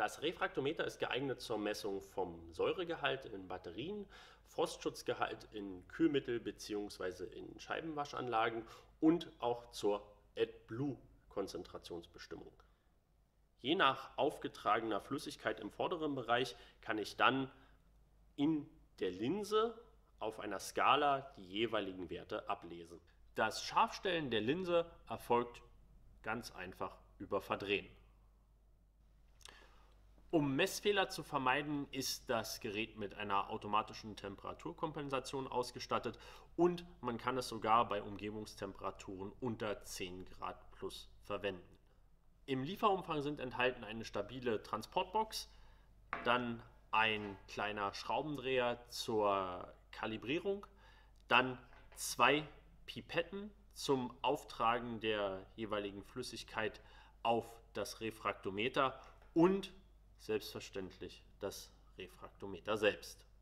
Das Refraktometer ist geeignet zur Messung vom Säuregehalt in Batterien, Frostschutzgehalt in Kühlmittel bzw. in Scheibenwaschanlagen und auch zur AdBlue-Konzentrationsbestimmung. Je nach aufgetragener Flüssigkeit im vorderen Bereich kann ich dann in der Linse auf einer Skala die jeweiligen Werte ablesen. Das Scharfstellen der Linse erfolgt ganz einfach über Verdrehen. Um Messfehler zu vermeiden, ist das Gerät mit einer automatischen Temperaturkompensation ausgestattet und man kann es sogar bei Umgebungstemperaturen unter 10 Grad plus verwenden. Im Lieferumfang sind enthalten eine stabile Transportbox, dann ein kleiner Schraubendreher zur Kalibrierung, dann 2 Pipetten zum Auftragen der jeweiligen Flüssigkeit auf das Refraktometer und selbstverständlich das Refraktometer selbst.